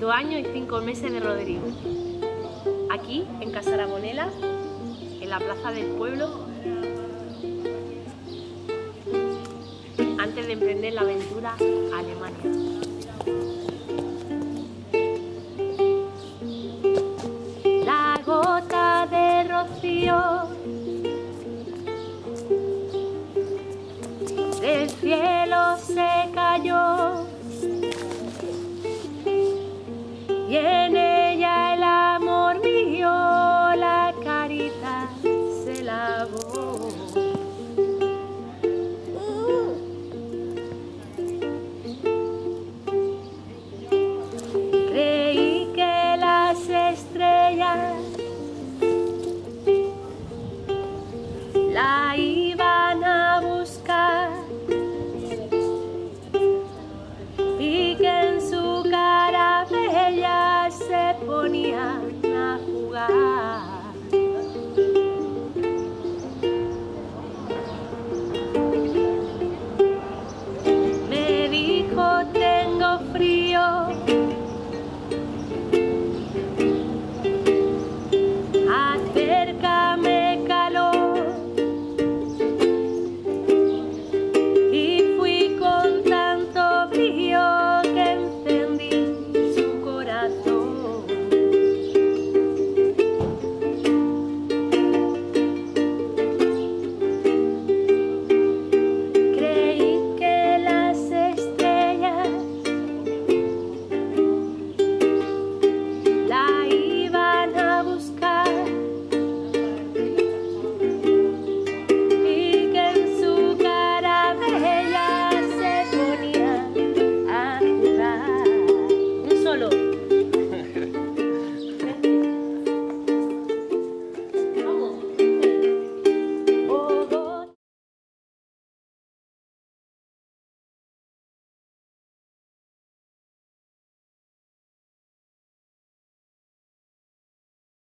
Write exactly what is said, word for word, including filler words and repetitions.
ocho años y cinco meses de Rodrigo. Aquí, en Casa Aragonela, en la plaza del pueblo, antes de emprender la aventura a Alemania. La gota de rocío del cielo se cayó y